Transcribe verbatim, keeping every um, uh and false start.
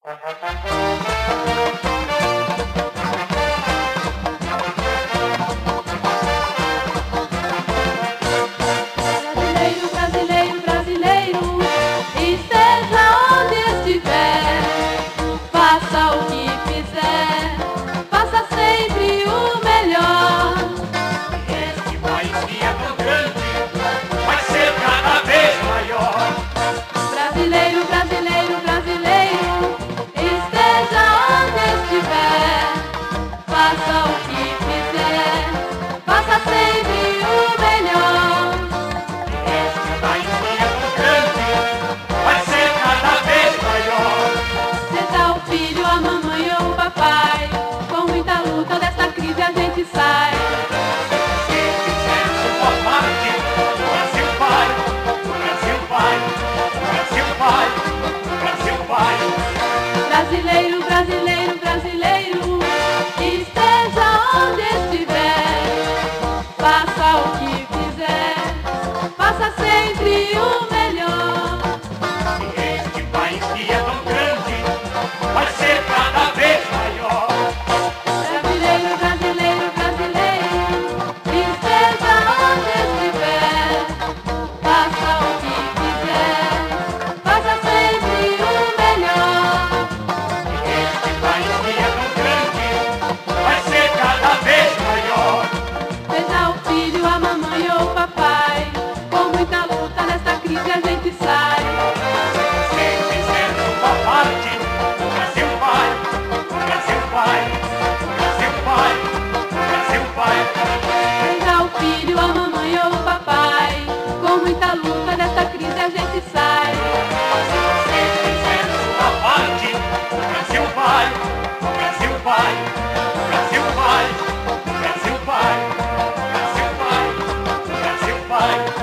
Brasileiro, brasileiro, brasileiro, esteja onde estiver, faça o que fizer, faça sempre o melhor. Este país que é tão grande vai ser cada vez maior. Brasileiro, brasileiro, brasileiro, esteja onde estiver, faça o que fizer, faça sempre o melhor. Este país que é tão grande vai ser cada vez maior. Seja o filho, a mamãe ou o papai, com muita luta desta crise a gente sai. Se fizer sua parte, o Brasil vai, o Brasil vai, o Brasil vai, o Brasil vai. Brasileiro, brasileiro, brasileiro, esteja onde estiver, faça o que fizer, faça sempre o melhor. Este país que é tão grande vai ser cada vez maior. Brasileiro, brasileiro, brasileiro, esteja onde estiver, faça o que quiser, faça sempre o melhor. Este país que é tão grande vai ser cada vez maior. Seja o filho, a mamãe ou o papai, com muita luta nesta crise a gente sai. Se fizer sua parte, o Brasil vai, o Brasil vai, o Brasil vai, o Brasil vai. Seja o filho, a mamãe ou o papai, com muita luta nesta crise a gente sai. Se fizer sua parte, o Brasil vai, o Brasil vai, o Brasil vai, o Brasil vai, o Brasil vai, o Brasil vai.